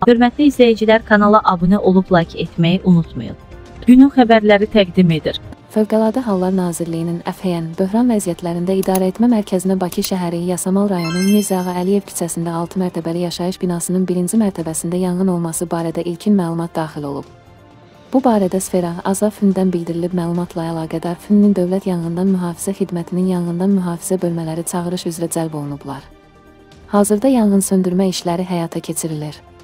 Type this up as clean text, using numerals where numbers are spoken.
Hörmətli izləyicilər, kanala abunə olub like etməyi unutmayın. Günün xəbərləri təqdim edir. Fövqəladə Hallar Nazirliyinin Əfhəyən Böhran Vəziyyətlərində İdarəetmə Mərkəzinə Bakı şəhəri Yasamal rayonu Mirzə Ağa Əliyev küçəsində 6 mərtəbəli yaşayış binasının 1-ci mərtəbəsində yanğın olması barədə ilkin məlumat daxil olub. Bu barədə Sfera Azra FİN-dən bildirilib. Məlumatla əlaqədar FİN-nin Dövlət Yanğından Mühafizə Xidmətinin yanğından mühafizə bölmələri çağırış üzrə cəlb olunublar. Hazırda yanğın söndürmə işləri həyata keçirilir.